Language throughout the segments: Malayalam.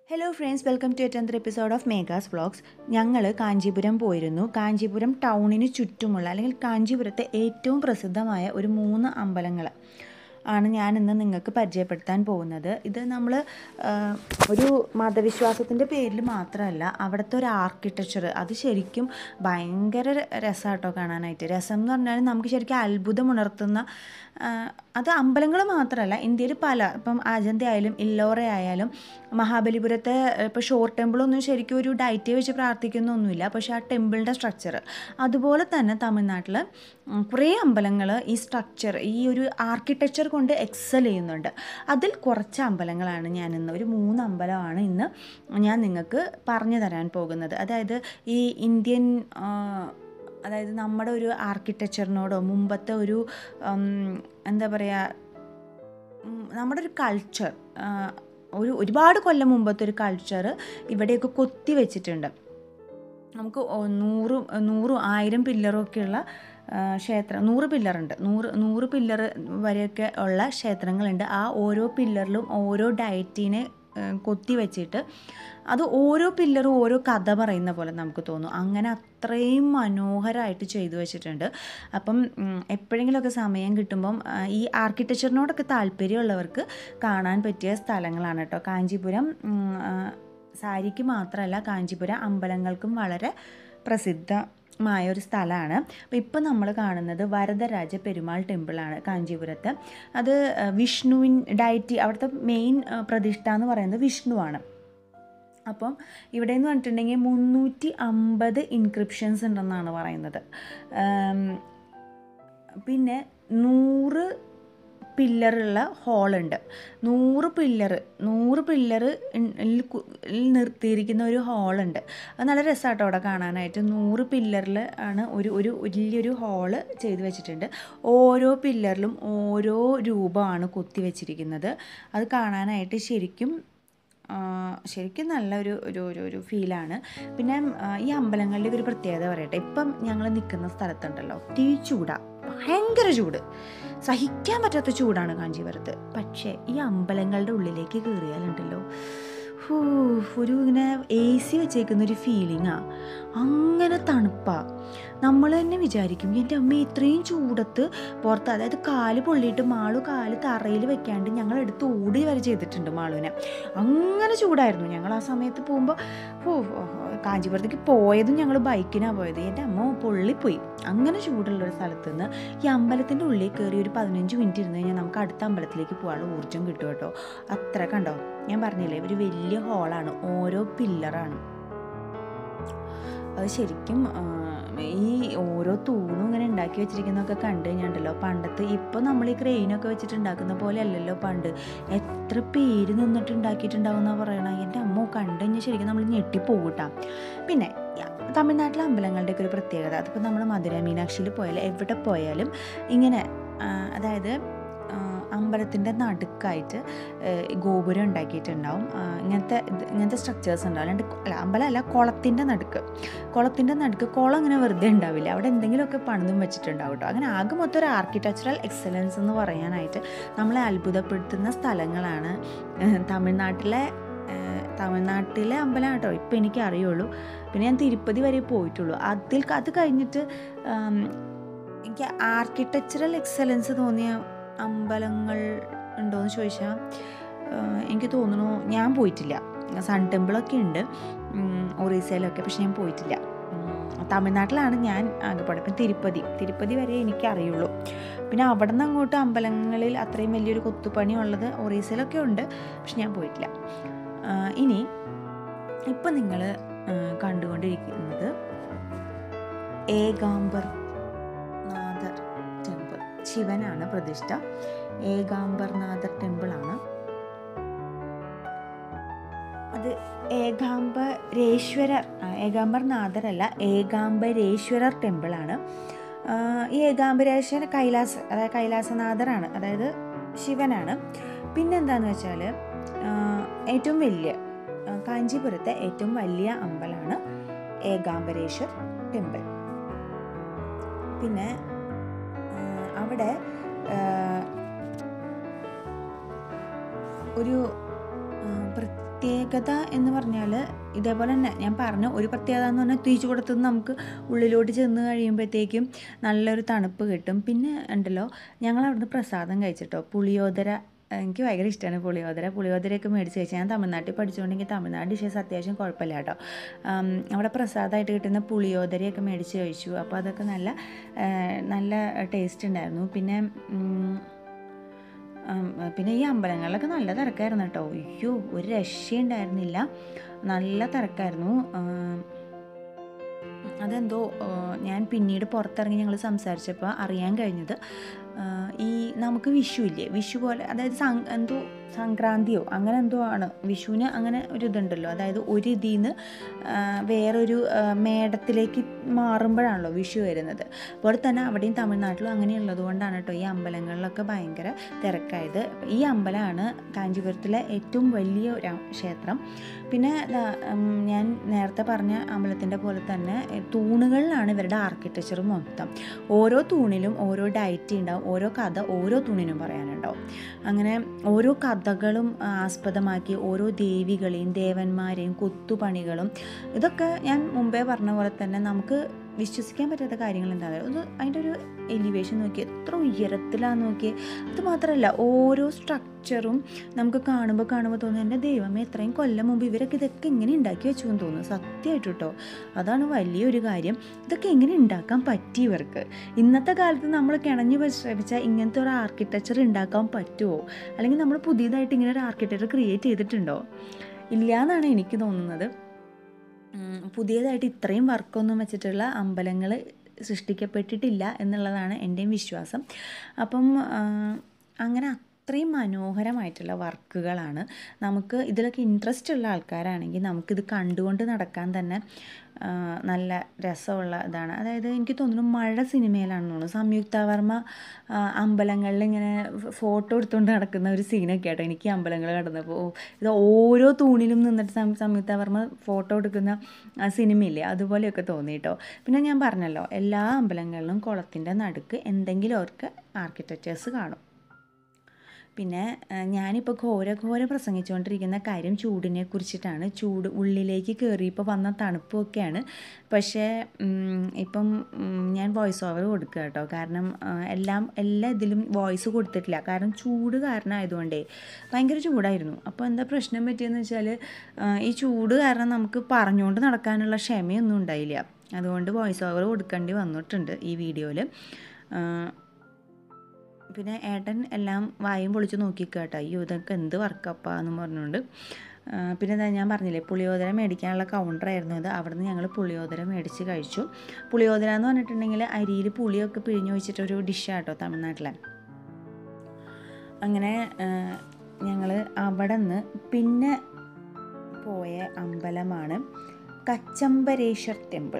Hello friends, welcome to another episode of Megha's vlogs. ഞങ്ങൾ കാഞ്ചീപുരം പോയിരുന്നു. കാഞ്ചീപുരം ടൗണിന് ചുറ്റുമുള്ള അല്ലെങ്കിൽ കാഞ്ചീപുരത്തെ ഏറ്റവും പ്രസിദ്ധമായ ഒരു 3 അമ്പലങ്ങൾ ആണ് ഞാനിന്ന് നിങ്ങൾക്ക് പരിചയപ്പെടുത്താൻ പോകുന്നത്. ഇത് നമ്മൾ ഒരു മതവിശ്വാസത്തിൻ്റെ പേരിൽ മാത്രമല്ല, അവിടുത്തെ ഒരു ആർക്കിടെക്ചർ അത് ശരിക്കും ഭയങ്കര രസമാട്ടോ കാണാനായിട്ട്. രസം എന്ന് പറഞ്ഞാൽ നമുക്ക് ശരിക്കും അത്ഭുതമുണർത്തുന്ന, അത് അമ്പലങ്ങൾ മാത്രമല്ല, ഇന്ത്യയിൽ ഇപ്പം അജന്ത ആയാലും ഇല്ലോറ ആയാലും മഹാബലിപുരത്തെ ഇപ്പോൾ ഷോർ ടെമ്പിളൊന്നും ശരിക്കും ഒരു ഡയറ്റ് വെച്ച് പ്രാർത്ഥിക്കുന്നൊന്നുമില്ല, പക്ഷേ ആ ടെമ്പിളിൻ്റെ സ്ട്രക്ചർ അതുപോലെ തന്നെ തമിഴ്നാട്ടിൽ കുറേ അമ്പലങ്ങൾ ഈ സ്ട്രക്ചർ, ഈ ഒരു ആർക്കിടെക്ചർ കൊണ്ട് എക്സൽ ചെയ്യുന്നുണ്ട്. അതിൽ കുറച്ച് അമ്പലങ്ങളാണ് ഞാനിന്ന്, ഒരു 3 അമ്പലമാണ് ഇന്ന് ഞാൻ നിങ്ങൾക്ക് പറഞ്ഞു തരാൻ പോകുന്നത്. അതായത് ഈ ഇന്ത്യൻ, അതായത് നമ്മുടെ ഒരു ആർക്കിടെക്ചറിനോടോ മുമ്പത്തെ ഒരു എന്താ പറയുക, നമ്മുടെ ഒരു കൾച്ചർ, ഒരുപാട് കൊല്ലം മുമ്പത്തെ ഒരു കൾച്ചർ ഇവിടെയൊക്കെ കൊത്തി വെച്ചിട്ടുണ്ട്. നമുക്ക് 100,000 പില്ലറൊക്കെയുള്ള ക്ഷേത്രം, 100 പില്ലറുണ്ട്, 100 പില്ലർ വരെയൊക്കെ ഉള്ള ക്ഷേത്രങ്ങളുണ്ട്. ആ ഓരോ പില്ലറിലും ഓരോ ഡയറ്റീനെ കൊത്തി വെച്ചിട്ട് അത് ഓരോ പില്ലറും ഓരോ കഥ പറയുന്ന പോലെ നമുക്ക് തോന്നും. അങ്ങനെ അത്രയും മനോഹരമായിട്ട് ചെയ്തു വെച്ചിട്ടുണ്ട്. അപ്പം എപ്പോഴെങ്കിലുമൊക്കെ സമയം കിട്ടുമ്പം ഈ ആർക്കിടെക്ചറിനോടൊക്കെ താല്പര്യമുള്ളവർക്ക് കാണാൻ പറ്റിയ സ്ഥലങ്ങളാണ് കേട്ടോ കാഞ്ചീപുരം. സാരിക്ക് മാത്രമല്ല, കാഞ്ചീപുരം അമ്പലങ്ങൾക്കും വളരെ പ്രസിദ്ധമായൊരു സ്ഥലമാണ്. അപ്പോൾ ഇപ്പം നമ്മൾ കാണുന്നത് വരദരാജ പെരുമാൾ ടെമ്പിളാണ് കാഞ്ചീപുരത്ത്. അത് ഡയറ്റി, അവിടുത്തെ മെയിൻ പ്രതിഷ്ഠ എന്ന് പറയുന്നത് വിഷ്ണുവാണ്. അപ്പം ഇവിടെ എന്ന് പറഞ്ഞിട്ടുണ്ടെങ്കിൽ 350 ഇൻക്രിപ്ഷൻസ് ഉണ്ടെന്നാണ് പറയുന്നത്. പിന്നെ 100 പില്ലറുള്ള ഹോളുണ്ട്. 100 പില്ലർ നിർത്തിയിരിക്കുന്ന ഒരു ഹോളുണ്ട്. അത് നല്ല രസമാട്ടോ അവിടെ കാണാനായിട്ട്. 100 പില്ലറിൽ ആണ് ഒരു വലിയൊരു ഹോള് ചെയ്ത് വെച്ചിട്ടുണ്ട്. ഓരോ പില്ലറിലും ഓരോ രൂപമാണ് കൊത്തി വെച്ചിരിക്കുന്നത്. അത് കാണാനായിട്ട് ശരിക്കും നല്ലൊരു ഫീലാണ്. പിന്നെ ഈ അമ്പലങ്ങളിലെ ഒരു പ്രത്യേകത പറയട്ടെ. ഇപ്പം ഞങ്ങൾ നിൽക്കുന്ന സ്ഥലത്തുണ്ടല്ലോ, ഭയങ്കര ചൂട്, സഹിക്കാൻ പറ്റാത്ത ചൂടാണ് കാഞ്ചീപുരത്ത്. പക്ഷേ ഈ അമ്പലങ്ങളുടെ ഉള്ളിലേക്ക് കയറിയാലുണ്ടല്ലോ, ഒരു ഇങ്ങനെ AC വെച്ചേക്കുന്നൊരു ഫീലിങ്ങാണ്. അങ്ങനെ തണുപ്പാണ്. നമ്മൾ തന്നെ വിചാരിക്കും, എൻ്റെ അമ്മ ഇത്രയും ചൂടത്ത് പുറത്ത്, അതായത് കാല് പൊള്ളിയിട്ട് മാളു കാല് തറയിൽ വെക്കാണ്ട് ഞങ്ങളെടുത്ത് ഓടി വരെ ചെയ്തിട്ടുണ്ട് മാളുവിനെ. അങ്ങനെ ചൂടായിരുന്നു. ഞങ്ങൾ ആ സമയത്ത് പോകുമ്പോൾ കാഞ്ചീപുരത്തേക്ക് പോയതും ഞങ്ങൾ ബൈക്കിനാണ് പോയത്. എൻ്റെ അമ്മ പൊള്ളിപ്പോയി. അങ്ങനെ ചൂടുള്ളൊരു സ്ഥലത്ത് നിന്ന് ഈ അമ്പലത്തിൻ്റെ ഉള്ളിൽ കയറി ഒരു 15 മിനിറ്റ് ഇരുന്ന് കഴിഞ്ഞാൽ നമുക്ക് അടുത്ത അമ്പലത്തിലേക്ക് പോകാനുള്ള ഊർജ്ജം കിട്ടും കേട്ടോ. അത്ര കണ്ടോ, ഞാൻ പറഞ്ഞില്ലേ, ഒരു വലിയ ഹോളാണ്, ഓരോ പില്ലറാണ്. അത് ശരിക്കും ഈ ഓരോ തൂണും ഇങ്ങനെ ഉണ്ടാക്കി വെച്ചിരിക്കുന്നതൊക്കെ കണ്ടു കഴിഞ്ഞിട്ടുണ്ടല്ലോ, പണ്ടത്തെ ഇപ്പോൾ നമ്മൾ ഈ ക്രെയിനൊക്കെ വെച്ചിട്ട് ഉണ്ടാക്കുന്ന പോലെ അല്ലല്ലോ പണ്ട്. എത്ര പേര് നിന്നിട്ട് ഉണ്ടാക്കിയിട്ടുണ്ടാവും എന്നാണ് പറയണത്. എൻ്റെ അമ്മ കണ്ടു കഴിഞ്ഞാൽ ശരിക്കും നമ്മൾ ഞെട്ടിപ്പോകൂട്ടാം. പിന്നെ തമിഴ്നാട്ടിലെ അമ്പലങ്ങളുടെയൊക്കെ ഒരു പ്രത്യേകത, അതിപ്പോൾ നമ്മൾ മധുര മീനാക്ഷിയിൽ പോയാലും എവിടെ പോയാലും ഇങ്ങനെ, അതായത് അമ്പലത്തിൻ്റെ നടുക്കായിട്ട് ഗോപുരം ഉണ്ടാക്കിയിട്ടുണ്ടാവും. ഇങ്ങനത്തെ സ്ട്രക്ചേഴ്സ് ഉണ്ടാവും. അമ്പലമല്ല, കുളത്തിൻ്റെ നടുക്ക് കുളം ഇങ്ങനെ വെറുതെ ഉണ്ടാവില്ല, അവിടെ എന്തെങ്കിലുമൊക്കെ പണിതും വെച്ചിട്ടുണ്ടാവും കേട്ടോ. അങ്ങനെ ആകെ മൊത്തം ഒരു ആർക്കിടെക്ചറൽ എക്സലൻസ് എന്ന് പറയാനായിട്ട് നമ്മളെ അത്ഭുതപ്പെടുത്തുന്ന സ്ഥലങ്ങളാണ് തമിഴ്നാട്ടിലെ അമ്പലം കേട്ടോ. ഇപ്പം എനിക്ക് അറിയുള്ളൂ. പിന്നെ ഞാൻ തിരുപ്പതി വരെ പോയിട്ടുള്ളൂ. അത് കഴിഞ്ഞിട്ട് എനിക്ക് ആർക്കിടെക്ചറൽ എക്സലൻസ് തോന്നിയ അമ്പലങ്ങൾ ഉണ്ടോയെന്ന് ചോദിച്ചാൽ എനിക്ക് തോന്നുന്നു ഞാൻ പോയിട്ടില്ല. സൺ ടെമ്പിളൊക്കെ ഉണ്ട് ഒറീസയിലൊക്കെ, പക്ഷെ ഞാൻ പോയിട്ടില്ല. തമിഴ്നാട്ടിലാണ് ഞാൻ ആകെപ്പാടെ. ഇപ്പം തിരുപ്പതി വരെ എനിക്ക് അറിയുള്ളൂ. പിന്നെ അവിടെ നിന്ന് അങ്ങോട്ട് അമ്പലങ്ങളിൽ അത്രയും വലിയൊരു കൊത്തുപണി ഉള്ളത് ഒറീസയിലൊക്കെ ഉണ്ട്, പക്ഷെ ഞാൻ പോയിട്ടില്ല. ഇനി ഇപ്പം നിങ്ങൾ കണ്ടുകൊണ്ടിരിക്കുന്നത് ഏകാംബർനാഥർ ടെമ്പിൾ. ശിവനാണ് പ്രതിഷ്ഠ. ഏകാംബർനാഥർ ടെമ്പിളാണ് അത്. ഏകാംബർനാഥർ അല്ല, ഏകാംബരേശ്വരർ ടെമ്പിളാണ്. ഈ ഏകാംബരേശ്വര കൈലാസനാഥറാണ്, അതായത് ശിവനാണ്. പിന്നെന്താണെന്ന് വെച്ചാൽ ഏറ്റവും വലിയ കാഞ്ചീപുരത്തെ ഏറ്റവും വലിയ അമ്പലമാണ് ഏകാംബരേശ്വർ ടെമ്പിൾ. പിന്നെ അവിടെ ഒരു പ്രത്യേകത എന്ന് പറഞ്ഞാൽ ഇതേപോലെ തന്നെ ഞാൻ പറഞ്ഞ ഒരു പ്രത്യേകത എന്ന് പറഞ്ഞാൽ തീച്ചു കൊടുത്തത് നമുക്ക് ഉള്ളിലോട്ട് ചെന്ന് കഴിയുമ്പോഴത്തേക്കും നല്ലൊരു തണുപ്പ് കിട്ടും. പിന്നെ ഉണ്ടല്ലോ, ഞങ്ങൾ അവിടുന്ന് പ്രസാദം കഴിച്ചിട്ടോ, പുളിയോദര. എനിക്ക് ഭയങ്കര ഇഷ്ടമാണ് പുളിയോദരയൊക്കെ മേടിച്ച് കഴിച്ചാൽ. ഞാൻ തമിഴ്നാട്ടിൽ പഠിച്ചുകൊണ്ടെങ്കിൽ തമിഴ്നാട് ഡിഷസ് അത്യാവശ്യം കുഴപ്പമില്ല കേട്ടോ. അവിടെ പ്രസാദമായിട്ട് കിട്ടുന്ന പുളിയോദരയൊക്കെ മേടിച്ച് കഴിച്ചു. അപ്പോൾ അതൊക്കെ നല്ല ടേസ്റ്റ് ഉണ്ടായിരുന്നു. പിന്നെ ഈ അമ്പലങ്ങളിലൊക്കെ നല്ല തിരക്കായിരുന്നു കേട്ടോ. അയ്യോ, ഒരു രക്ഷയുണ്ടായിരുന്നില്ല, നല്ല തിരക്കായിരുന്നു. അതെന്തോ ഞാൻ പിന്നീട് പുറത്തിറങ്ങി ഞങ്ങൾ സംസാരിച്ചപ്പോൾ അറിയാൻ കഴിഞ്ഞത്, ഈ നമുക്ക് വിഷു ഇല്ലേ, വിഷു പോലെ, അതായത് എന്തോ സംക്രാന്തിയോ അങ്ങനെ എന്തോ ആണ് വിഷുവിന്, അങ്ങനെ ഒരു ഇതുണ്ടല്ലോ, അതായത് ഒരു ഇതിന്ന് വേറൊരു മേടത്തിലേക്ക് മാറുമ്പോഴാണല്ലോ വിഷു വരുന്നത്. അതുപോലെ തന്നെ അവിടെയും തമിഴ്നാട്ടിലും അങ്ങനെയുള്ളത് കൊണ്ടാണ് കേട്ടോ ഈ അമ്പലങ്ങളിലൊക്കെ ഭയങ്കര തിരക്കായത്. ഈ അമ്പലമാണ് കാഞ്ചീപുരത്തിലെ ഏറ്റവും വലിയ ഒരു ക്ഷേത്രം. പിന്നെ ഞാൻ നേരത്തെ പറഞ്ഞ അമ്പലത്തിൻ്റെ പോലെ തന്നെ തൂണുകളിലാണ് ഇവരുടെ ആർക്കിടെക്ചർ മൊത്തം. ഓരോ തൂണിലും ഓരോ ഡയറ്റി ഉണ്ടാവും, ഓരോ കഥ ഓരോ തൂണിനും പറയാനുണ്ടാവും. അങ്ങനെ ഓരോ കഥകളും ആസ്പദമാക്കി ഓരോ ദേവികളെയും ദേവന്മാരെയും കൊത്തുപണികളും, ഇതൊക്കെ ഞാൻ മുമ്പേ പറഞ്ഞ പോലെ തന്നെ നമുക്ക് വിശ്വസിക്കാൻ പറ്റാത്ത കാര്യങ്ങൾ എന്തായാലും അത് അതിൻ്റെ ഒരു എലിവേഷൻ നോക്കി, എത്ര ഉയരത്തിലാന്ന് നോക്കി. അത് മാത്രമല്ല ഓരോ സ്ട്രക്ചറും നമുക്ക് കാണുമ്പോൾ തോന്നുന്നു, എൻ്റെ ദൈവമേ, എത്രയും കൊല്ലം മുമ്പ് ഇവരൊക്കെ ഇതൊക്കെ എങ്ങനെ ഉണ്ടാക്കി വെച്ചു എന്ന് തോന്നുന്നു. സത്യമായിട്ട് കേട്ടോ, അതാണ് വലിയൊരു കാര്യം. ഇതൊക്കെ എങ്ങനെ ഉണ്ടാക്കാൻ പറ്റി ഇവർക്ക്? ഇന്നത്തെ കാലത്ത് നമ്മൾ കിണഞ്ഞു പരിശ്രമിച്ചാൽ ഇങ്ങനത്തെ ഒരു ആർക്കിടെക്ചർ ഉണ്ടാക്കാൻ പറ്റുമോ? അല്ലെങ്കിൽ നമ്മൾ പുതിയതായിട്ട് ഇങ്ങനെ ഒരു ആർക്കിടെക്ചർ ക്രിയേറ്റ് ചെയ്തിട്ടുണ്ടോ? ഇല്ല എന്നാണ് എനിക്ക് തോന്നുന്നത്. പുതിയതായിട്ട് ഇത്രയും വർക്കൊന്നും വെച്ചിട്ടുള്ള അമ്പലങ്ങൾ സൃഷ്ടിക്കപ്പെട്ടിട്ടില്ല എന്നുള്ളതാണ് എൻ്റെയും വിശ്വാസം. അപ്പം അങ്ങനെ അത്രയും മനോഹരമായിട്ടുള്ള വർക്കുകളാണ്. നമുക്ക് ഇതിലൊക്കെ ഇൻട്രസ്റ്റ് ഉള്ള ആൾക്കാരാണെങ്കിൽ നമുക്കിത് കണ്ടുകൊണ്ട് നടക്കാൻ തന്നെ നല്ല രസമുള്ള ഇതാണ്. അതായത് എനിക്ക് തോന്നുന്നു മഴ സിനിമയിലാണെന്ന് തോന്നുന്നു, സംയുക്ത വർമ്മ അമ്പലങ്ങളിൽ ഇങ്ങനെ ഫോട്ടോ എടുത്തുകൊണ്ട് നടക്കുന്ന ഒരു സീനൊക്കെ ആട്ടോ എനിക്ക് അമ്പലങ്ങൾ കടന്നപ്പോൾ. ഇത് ഓരോ തൂണിലും നിന്നിട്ട് സംയുക്ത വർമ്മ ഫോട്ടോ എടുക്കുന്ന സിനിമയില്ലേ, അതുപോലെയൊക്കെ തോന്നി കേട്ടോ. പിന്നെ ഞാൻ പറഞ്ഞല്ലോ, എല്ലാ അമ്പലങ്ങളിലും കുളത്തിൻ്റെ നടുക്ക് എന്തെങ്കിലും അവർക്ക് ആർക്കിടെക്ചേഴ്സ് കാണും. പിന്നെ ഞാനിപ്പോൾ ഘോര പ്രസംഗിച്ചുകൊണ്ടിരിക്കുന്ന കാര്യം ചൂടിനെ കുറിച്ചിട്ടാണ്. ചൂട് ഉള്ളിലേക്ക് കയറിയപ്പോൾ വന്ന തണുപ്പൊക്കെയാണ്. പക്ഷേ ഇപ്പം ഞാൻ വോയിസ് ഓവർ കൊടുക്കുക കേട്ടോ, കാരണം എല്ലാ ഇതിലും വോയിസ് കൊടുത്തിട്ടില്ല, കാരണം ചൂട് കാരണമായതുകൊണ്ടേ ഭയങ്കര ചൂടായിരുന്നു. അപ്പോൾ എന്താ പ്രശ്നം പറ്റിയെന്ന് വെച്ചാൽ, ഈ ചൂട് കാരണം നമുക്ക് പറഞ്ഞുകൊണ്ട് നടക്കാനുള്ള ക്ഷമയൊന്നും ഉണ്ടായില്ല. അതുകൊണ്ട് വോയിസ് ഓവർ കൊടുക്കേണ്ടി വന്നിട്ടുണ്ട് ഈ വീഡിയോയിൽ. പിന്നെ ഏട്ടൻ എല്ലാം വായും പൊളിച്ച് നോക്കിക്കേട്ടോ, അയ്യോ ഇതൊക്കെ എന്ത് വർക്കപ്പാ എന്ന് പറഞ്ഞുകൊണ്ട്. പിന്നെ എന്താ ഞാൻ പറഞ്ഞില്ലേ, പുളിയോദര മേടിക്കാനുള്ള കൗണ്ടറായിരുന്നു അത്. അവിടെ നിന്ന് ഞങ്ങൾ പുളിയോദര മേടിച്ച് കഴിച്ചു. പുളിയോദര എന്ന് പറഞ്ഞിട്ടുണ്ടെങ്കിൽ അരിയിൽ പുളിയൊക്കെ പിഴിഞ്ഞ് വെച്ചിട്ടൊരു ഡിഷാട്ടോ തമിഴ്നാട്ടിലെ. അങ്ങനെ ഞങ്ങൾ അവിടെ നിന്ന് പിന്നെ പോയ അമ്പലമാണ് കച്ചമ്പരേശ്വർ ടെമ്പിൾ.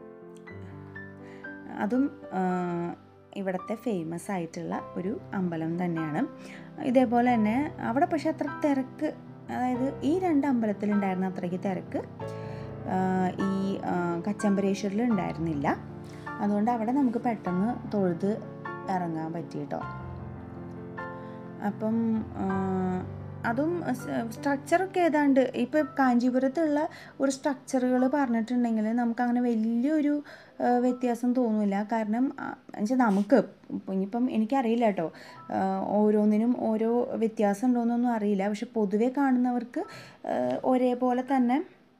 അതും ഇവിടുത്തെ ഫേമസ് ആയിട്ടുള്ള ഒരു അമ്പലം തന്നെയാണ്. ഇതേപോലെ തന്നെ അവിടെ പക്ഷേ അത്ര തിരക്ക്, അതായത് ഈ രണ്ട് അമ്പലത്തിലുണ്ടായിരുന്ന അത്രയ്ക്ക് തിരക്ക് ഈ കച്ചമ്പരേശ്വരിൽ ഉണ്ടായിരുന്നില്ല. അതുകൊണ്ട് അവിടെ നമുക്ക് പെട്ടെന്ന് തൊഴുത് ഇറങ്ങാൻ പറ്റി കേട്ടോ. അപ്പം അതും സ്ട്രക്ചറൊക്കെ ഏതാണ്ട് ഇപ്പോൾ കാഞ്ചീപുരത്തുള്ള ഒരു സ്ട്രക്ചറുകൾ പറഞ്ഞിട്ടുണ്ടെങ്കിൽ നമുക്കങ്ങനെ വലിയൊരു വ്യത്യാസം തോന്നില്ല. കാരണം എന്നുവെച്ചാൽ നമുക്ക് ഇനിയിപ്പം എനിക്കറിയില്ല കേട്ടോ, ഓരോന്നിനും ഓരോ വ്യത്യാസം ഉണ്ടോയെന്നൊന്നും അറിയില്ല. പക്ഷെ പൊതുവെ കാണുന്നവർക്ക് ഒരേപോലെ തന്നെ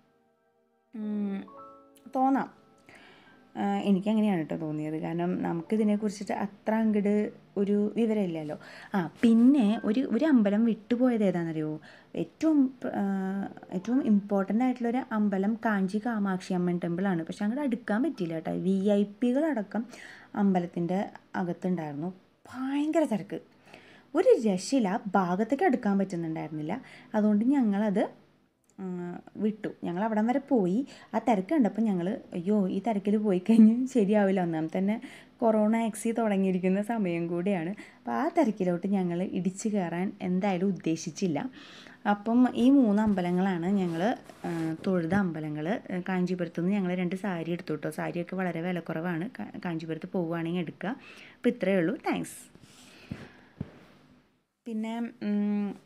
തോന്നാം. എനിക്കങ്ങനെയാണ് കേട്ടോ തോന്നിയത്, കാരണം നമുക്കിതിനെക്കുറിച്ചിട്ട് അത്ര അങ്ങോട്ട് ഒരു വിവരമില്ലല്ലോ. പിന്നെ ഒരു അമ്പലം വിട്ടുപോയത് ഏതാണെന്നറിയോ? ഏറ്റവും ഇമ്പോർട്ടൻ്റ് ആയിട്ടുള്ളൊരു അമ്പലം കാഞ്ചി കാമാക്ഷി അമ്മൻ ടെമ്പിളാണ്. പക്ഷെ അങ്ങോട്ട് അടുക്കാൻ പറ്റിയില്ല കേട്ടോ. VIP അമ്പലത്തിൻ്റെ അകത്തുണ്ടായിരുന്നു. ഭയങ്കര തിരക്ക്, ഒരു രക്ഷയില്ല, ഭാഗത്തേക്ക് അടുക്കാൻ പറ്റുന്നുണ്ടായിരുന്നില്ല. അതുകൊണ്ട് ഞങ്ങളത് വിട്ടു. ഞങ്ങൾ അവിടം വരെ പോയി. ആ തിരക്ക് കണ്ടപ്പോൾ ഞങ്ങൾ അയ്യോ ഈ തിരക്കിൽ പോയി കഴിഞ്ഞ് ശരിയാവില്ല, ഒന്നാം തന്നെ കൊറോണ തുടങ്ങിയിരിക്കുന്ന സമയം കൂടിയാണ്. അപ്പോൾ ആ തിരക്കിലോട്ട് ഞങ്ങൾ ഇടിച്ചു കയറാൻ എന്തായാലും ഉദ്ദേശിച്ചില്ല. അപ്പം ഈ 3 അമ്പലങ്ങളാണ് ഞങ്ങൾ തൊഴുത അമ്പലങ്ങൾ. കാഞ്ചീപുരത്തു നിന്ന് ഞങ്ങൾ 2 സാരി എടുത്തു കേട്ടോ. സാരിയൊക്കെ വളരെ വിലക്കുറവാണ്, കാഞ്ചീപുരത്ത് പോവുകയാണെങ്കിൽ എടുക്കുക. അപ്പോൾ ഇത്രയേ ഉള്ളൂ. താങ്ക്സ്. പിന്നെ